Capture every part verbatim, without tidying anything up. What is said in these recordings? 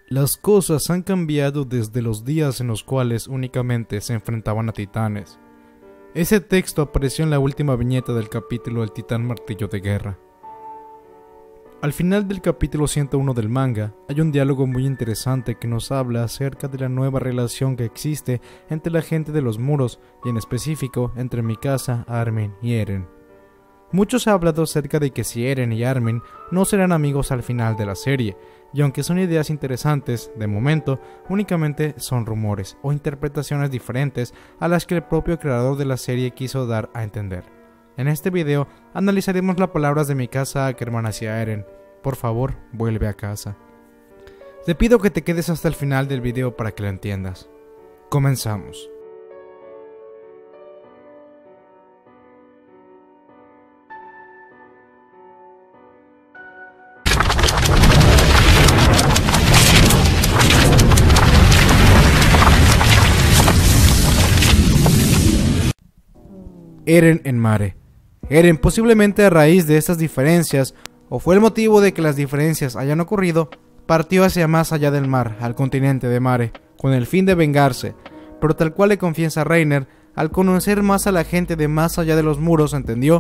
Las cosas han cambiado desde los días en los cuales únicamente se enfrentaban a titanes. Ese texto apareció en la última viñeta del capítulo El Titán Martillo de Guerra. Al final del capítulo ciento uno del manga, hay un diálogo muy interesante que nos habla acerca de la nueva relación que existe entre la gente de los muros y en específico entre Mikasa, Armin y Eren. Mucho se ha hablado acerca de que si Eren y Armin no serán amigos al final de la serie, y aunque son ideas interesantes, de momento únicamente son rumores o interpretaciones diferentes a las que el propio creador de la serie quiso dar a entender. En este video analizaremos las palabras de Mikasa Ackerman hacia Eren. Por favor, vuelve a casa. Te pido que te quedes hasta el final del video para que lo entiendas. Comenzamos. Eren en Mare. Eren, posiblemente a raíz de estas diferencias, o fue el motivo de que las diferencias hayan ocurrido, partió hacia más allá del mar, al continente de Mare, con el fin de vengarse, pero tal cual le confiesa Reiner, al conocer más a la gente de más allá de los muros, entendió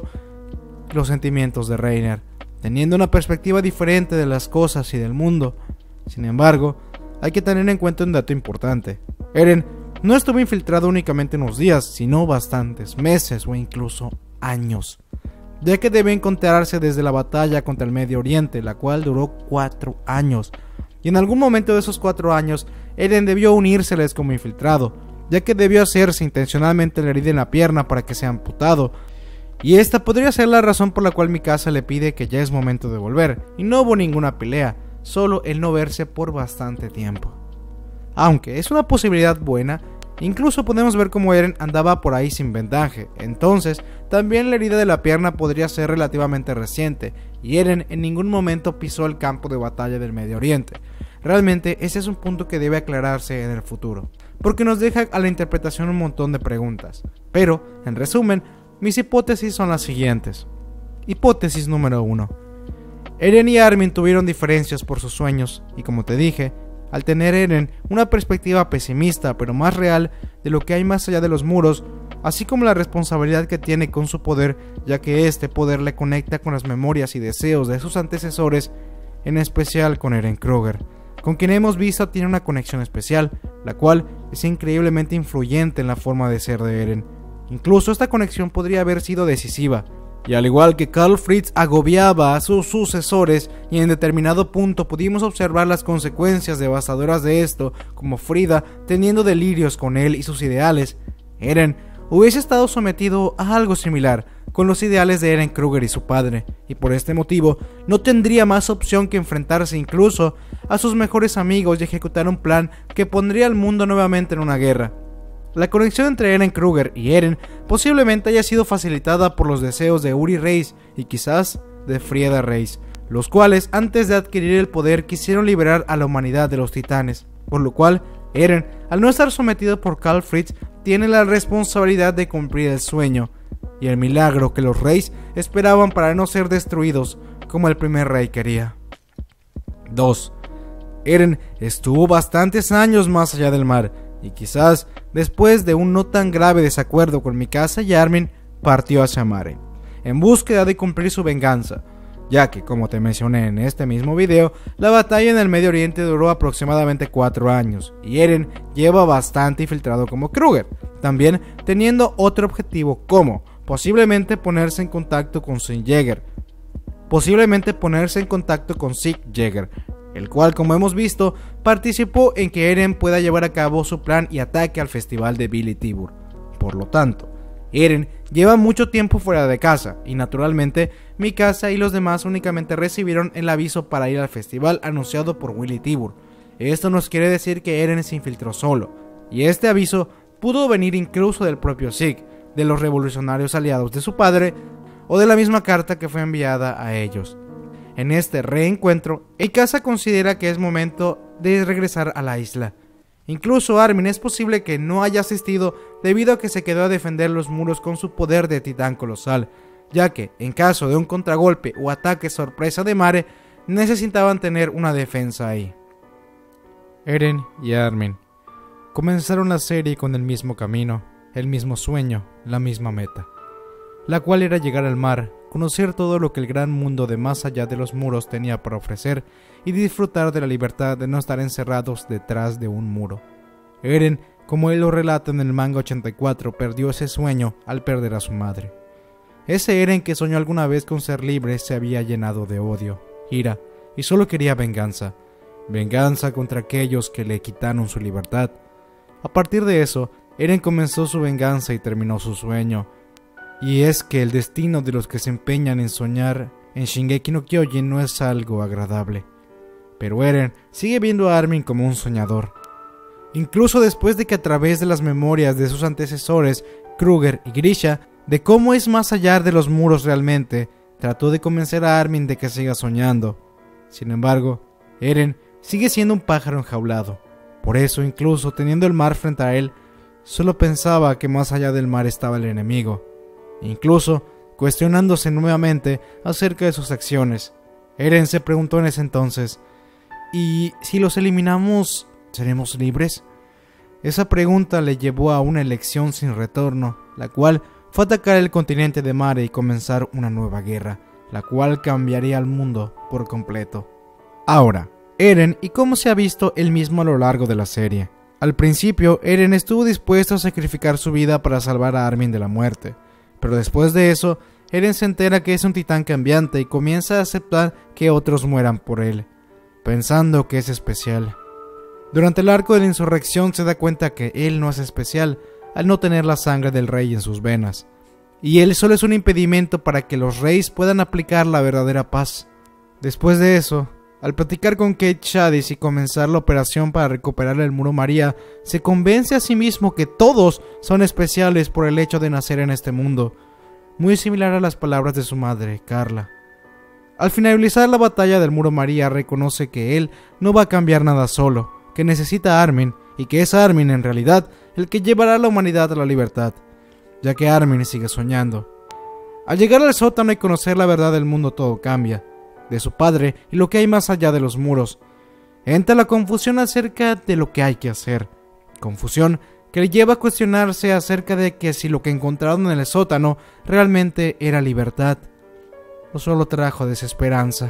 los sentimientos de Reiner, teniendo una perspectiva diferente de las cosas y del mundo. Sin embargo, hay que tener en cuenta un dato importante. Eren no estuvo infiltrado únicamente unos días, sino bastantes meses o incluso años, ya que debe encontrarse desde la batalla contra el Medio Oriente, la cual duró cuatro años, y en algún momento de esos cuatro años, Eren debió unírseles como infiltrado, ya que debió hacerse intencionalmente la herida en la pierna para que sea amputado, y esta podría ser la razón por la cual Mikasa le pide que ya es momento de volver, y no hubo ninguna pelea, solo el no verse por bastante tiempo. Aunque es una posibilidad buena, incluso podemos ver cómo Eren andaba por ahí sin vendaje, entonces también la herida de la pierna podría ser relativamente reciente, y Eren en ningún momento pisó el campo de batalla del Medio Oriente. Realmente ese es un punto que debe aclararse en el futuro, porque nos deja a la interpretación un montón de preguntas. Pero, en resumen, mis hipótesis son las siguientes. Hipótesis número uno. Eren y Armin tuvieron diferencias por sus sueños, y como te dije, al tener Eren una perspectiva pesimista pero más real de lo que hay más allá de los muros, así como la responsabilidad que tiene con su poder, ya que este poder le conecta con las memorias y deseos de sus antecesores, en especial con Eren Kruger, con quien hemos visto tiene una conexión especial, la cual es increíblemente influyente en la forma de ser de Eren. Incluso esta conexión podría haber sido decisiva, y al igual que Karl Fritz agobiaba a sus sucesores y en determinado punto pudimos observar las consecuencias devastadoras de esto, como Frida teniendo delirios con él y sus ideales, Eren hubiese estado sometido a algo similar con los ideales de Eren Kruger y su padre, y por este motivo no tendría más opción que enfrentarse incluso a sus mejores amigos y ejecutar un plan que pondría al mundo nuevamente en una guerra. La conexión entre Eren Kruger y Eren posiblemente haya sido facilitada por los deseos de Uri Reis y quizás de Frieda Reis, los cuales antes de adquirir el poder quisieron liberar a la humanidad de los titanes, por lo cual Eren, al no estar sometido por Karl Fritz, tiene la responsabilidad de cumplir el sueño y el milagro que los Reis esperaban para no ser destruidos como el primer rey quería. dos. Eren estuvo bastantes años más allá del mar, y quizás después de un no tan grave desacuerdo con Mikasa y Armin, partió hacia Mare, en búsqueda de cumplir su venganza, ya que, como te mencioné en este mismo video, la batalla en el Medio Oriente duró aproximadamente cuatro años, y Eren lleva bastante infiltrado como Kruger, también teniendo otro objetivo como, posiblemente ponerse en contacto con Sieg Jäger, posiblemente ponerse en contacto con Sieg Jäger, el cual, como hemos visto, participó en que Eren pueda llevar a cabo su plan y ataque al festival de Vili Tibur. Por lo tanto, Eren lleva mucho tiempo fuera de casa, y naturalmente, Mikasa y los demás únicamente recibieron el aviso para ir al festival anunciado por Vili Tibur. Esto nos quiere decir que Eren se infiltró solo, y este aviso pudo venir incluso del propio Sieg, de los revolucionarios aliados de su padre, o de la misma carta que fue enviada a ellos. En este reencuentro, Mikasa considera que es momento de regresar a la isla. Incluso Armin es posible que no haya asistido debido a que se quedó a defender los muros con su poder de titán colosal, ya que, en caso de un contragolpe o ataque sorpresa de Mare, necesitaban tener una defensa ahí. Eren y Armin comenzaron la serie con el mismo camino, el mismo sueño, la misma meta, la cual era llegar al mar, conocer todo lo que el gran mundo de más allá de los muros tenía para ofrecer y disfrutar de la libertad de no estar encerrados detrás de un muro. Eren, como él lo relata en el manga ochenta y cuatro, perdió ese sueño al perder a su madre. Ese Eren que soñó alguna vez con ser libre se había llenado de odio, ira y solo quería venganza. Venganza contra aquellos que le quitaron su libertad. A partir de eso, Eren comenzó su venganza y terminó su sueño. Y es que el destino de los que se empeñan en soñar en Shingeki no Kyojin no es algo agradable. Pero Eren sigue viendo a Armin como un soñador. Incluso después de que a través de las memorias de sus antecesores, Kruger y Grisha, de cómo es más allá de los muros realmente, trató de convencer a Armin de que siga soñando. Sin embargo, Eren sigue siendo un pájaro enjaulado. Por eso, incluso teniendo el mar frente a él, solo pensaba que más allá del mar estaba el enemigo. Incluso cuestionándose nuevamente acerca de sus acciones. Eren se preguntó en ese entonces, ¿y si los eliminamos, seremos libres? Esa pregunta le llevó a una elección sin retorno, la cual fue atacar el continente de Mare y comenzar una nueva guerra, la cual cambiaría al mundo por completo. Ahora, Eren y cómo se ha visto él mismo a lo largo de la serie. Al principio, Eren estuvo dispuesto a sacrificar su vida para salvar a Armin de la muerte, pero después de eso, Eren se entera que es un titán cambiante y comienza a aceptar que otros mueran por él, pensando que es especial. Durante el arco de la insurrección se da cuenta que él no es especial al no tener la sangre del rey en sus venas, y él solo es un impedimento para que los reyes puedan aplicar la verdadera paz. Después de eso, al platicar con Cait Shadis y comenzar la operación para recuperar el Muro María, se convence a sí mismo que todos son especiales por el hecho de nacer en este mundo, muy similar a las palabras de su madre, Carla. Al finalizar la batalla del Muro María, reconoce que él no va a cambiar nada solo, que necesita a Armin, y que es Armin en realidad el que llevará a la humanidad a la libertad, ya que Armin sigue soñando. Al llegar al sótano y conocer la verdad del mundo, todo cambia, de su padre y lo que hay más allá de los muros. Entra la confusión acerca de lo que hay que hacer, confusión que le lleva a cuestionarse acerca de que si lo que encontraron en el sótano realmente era libertad, o solo trajo desesperanza.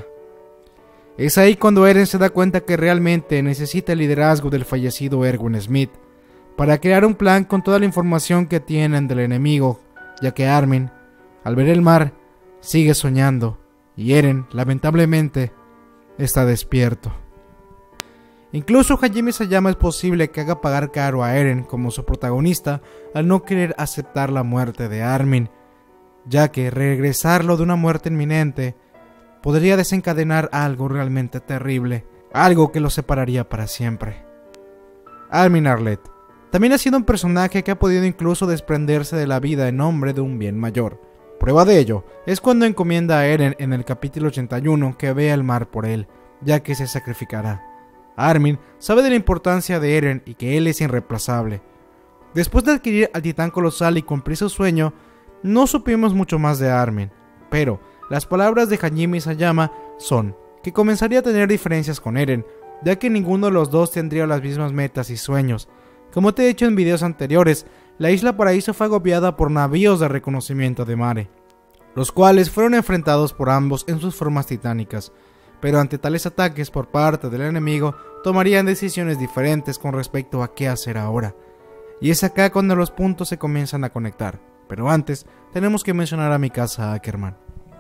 Es ahí cuando Eren se da cuenta que realmente necesita el liderazgo del fallecido Erwin Smith, para crear un plan con toda la información que tienen del enemigo, ya que Armin, al ver el mar, sigue soñando, y Eren, lamentablemente, está despierto. Incluso Hajime Isayama es posible que haga pagar caro a Eren como su protagonista al no querer aceptar la muerte de Armin, ya que regresarlo de una muerte inminente podría desencadenar algo realmente terrible, algo que lo separaría para siempre. Armin Arlet también ha sido un personaje que ha podido incluso desprenderse de la vida en nombre de un bien mayor. Prueba de ello es cuando encomienda a Eren en el capítulo ochenta y uno que vea el mar por él, ya que se sacrificará. Armin sabe de la importancia de Eren y que él es irreemplazable. Después de adquirir al titán colosal y cumplir su sueño, no supimos mucho más de Armin, pero las palabras de Hajime Isayama son que comenzaría a tener diferencias con Eren, ya que ninguno de los dos tendría las mismas metas y sueños. Como te he dicho en videos anteriores, la isla Paraíso fue agobiada por navíos de reconocimiento de Mare, los cuales fueron enfrentados por ambos en sus formas titánicas, pero ante tales ataques por parte del enemigo, tomarían decisiones diferentes con respecto a qué hacer ahora. Y es acá cuando los puntos se comienzan a conectar, pero antes tenemos que mencionar a Mikasa Ackerman.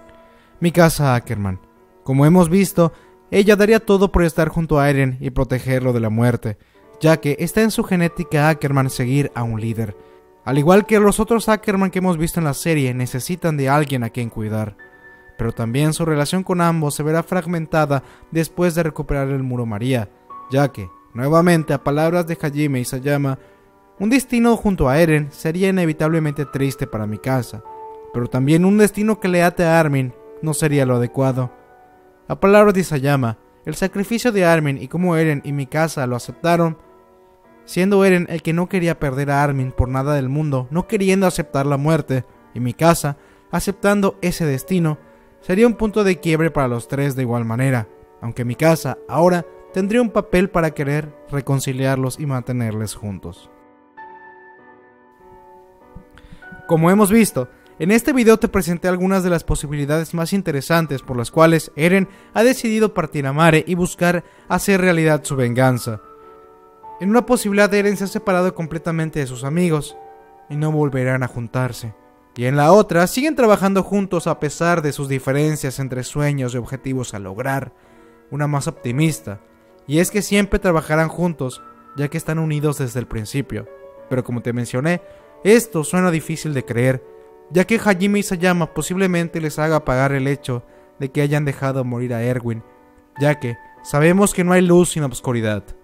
Mikasa Ackerman, como hemos visto, ella daría todo por estar junto a Eren y protegerlo de la muerte, ya que está en su genética Ackerman seguir a un líder. Al igual que los otros Ackerman que hemos visto en la serie, necesitan de alguien a quien cuidar. Pero también su relación con ambos se verá fragmentada después de recuperar el Muro María, ya que, nuevamente a palabras de Hajime Isayama, un destino junto a Eren sería inevitablemente triste para Mikasa, pero también un destino que le ate a Armin no sería lo adecuado. A palabras de Isayama, el sacrificio de Armin y cómo Eren y Mikasa lo aceptaron, siendo Eren el que no quería perder a Armin por nada del mundo, no queriendo aceptar la muerte, y Mikasa aceptando ese destino, sería un punto de quiebre para los tres de igual manera, aunque Mikasa ahora tendría un papel para querer reconciliarlos y mantenerles juntos. Como hemos visto, en este video te presenté algunas de las posibilidades más interesantes por las cuales Eren ha decidido partir a Mare y buscar hacer realidad su venganza. En una posibilidad, Eren se ha separado completamente de sus amigos y no volverán a juntarse. Y en la otra, siguen trabajando juntos a pesar de sus diferencias entre sueños y objetivos a lograr. Una más optimista, y es que siempre trabajarán juntos, ya que están unidos desde el principio. Pero como te mencioné, esto suena difícil de creer, ya que Hajime Isayama posiblemente les haga pagar el hecho de que hayan dejado morir a Erwin, ya que sabemos que no hay luz sin obscuridad.